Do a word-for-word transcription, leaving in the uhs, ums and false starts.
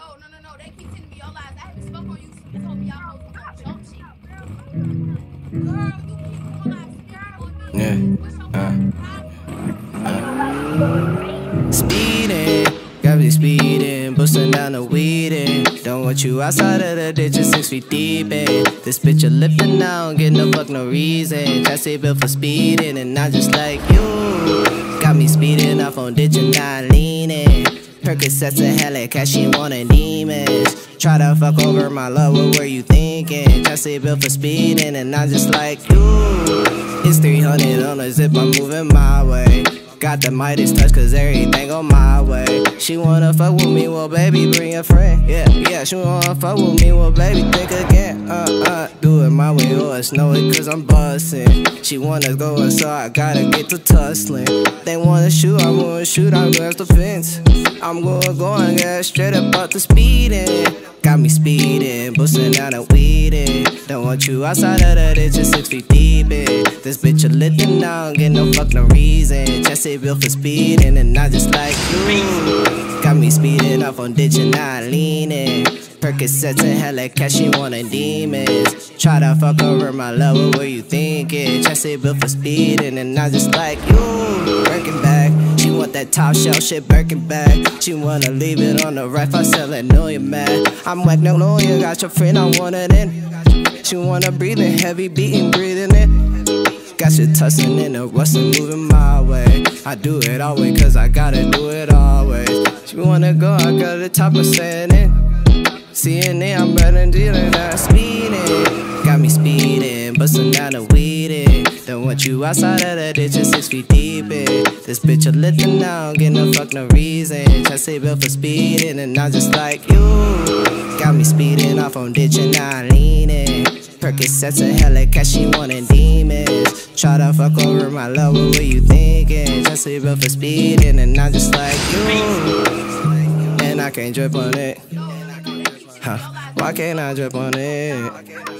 no, no, no, no. They keep telling me your lies. I haven't spoke on you since you told me y'all hoes was on jump shit. Girl, you keep on lies on me. Yeah. What's your Uh, uh. Speeding, got me speeding, busting down the weed in. Don't want you outside of the ditch, six feet deep in. This bitch a lifting now, don't get no fuck no reason. Just say built for speeding, and not just like you. Got me speeding off on ditch and not leaning. Percocets a hella cash, she wantin' demons. Try to fuck over my love, what were you thinking? Just say built for speeding, and not just like you. It's three hundred on the zip, I'm moving my way. Got the Midas touch cause everything on my way. She wanna fuck with me, well baby bring a friend. Yeah, yeah, she wanna fuck with me, well baby think again. Uh, uh, do it my way or it's know it cause I'm bustin'. She wanna go so I gotta get to tussling. They wanna shoot, I'm gonna shoot, I'm gonna the fence. I'm gonna go and get straight up out the speeding. Got me speeding, bustin' down and weeding. Don't want you outside of the ditch, six feet deep in. This bitch a little now, get no fuck no reason. Just say built for speeding, and not just like you. Got me speeding off on ditch and not leaning. Percocets and hella cash, she wantin' demons. Try to fuck over my love, what were you thinking? Just say built for speeding, and not just like you. Working back, she want that top shelf shit, Birkin back. She wanna leave it on the right, I sell it, know you mad. I'm like, no, no, you got your friend, I want it in. She wanna breathing, heavy beating, breathing it. Got shit tussling in the rust and moving my way. I do it always cause I gotta do it always. She wanna go, I got the top of saying it. Seeing it, I'm better than dealing, I'm speeding. Got me speeding, bustin' down the weed in. Don't want you outside of the ditch, six feet deep in. This bitch a little now, get no fuck no reason. Just say built for speeding, and not just like you. Got me speeding off on ditch and not leaning. Percocets a hella cash, she wantin' demons. Try to fuck over my love, what were you thinking? Just say built for speeding, and not just like you. And I can't drip on it. Huh? Why can't I drip on it?